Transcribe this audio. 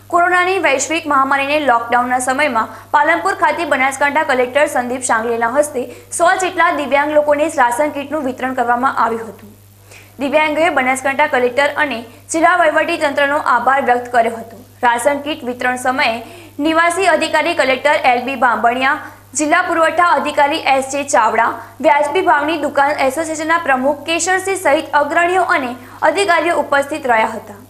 કોરોનાની વૈશ્વિક મહામારીને લોકડાઉનના સમયમાં પાલનપુર ખાતે બનાસકાંઠા કલેક્ટર સંદીપ શાંગલેના હસ્તે 100 જેટલા દિવ્યાંગ લોકોને રાશન કીટનું વિતરણ કરવામાં આવ્યું હતું। દિવ્યાંગોએ બનાસકાંઠા કલેક્ટર અને જિલ્લા વહીવટી તંત્રનો આભાર વ્યક્ત કર્યો હતો। રાશન કીટ વિતરણ સમયે નિવાસી અધિકારી કલેક્ટર LB બાંભણિયા, જિલ્લા પુરવઠા અધિકારી SJ ચાવડા, વ્યાજબી ભાવની દુકાન એસોસિએશનના પ્રમુખ કેશરસિંહ સહિત અગ્રણીઓ અને અધિકારીઓ ઉપસ્થિત રહ્યા હતા।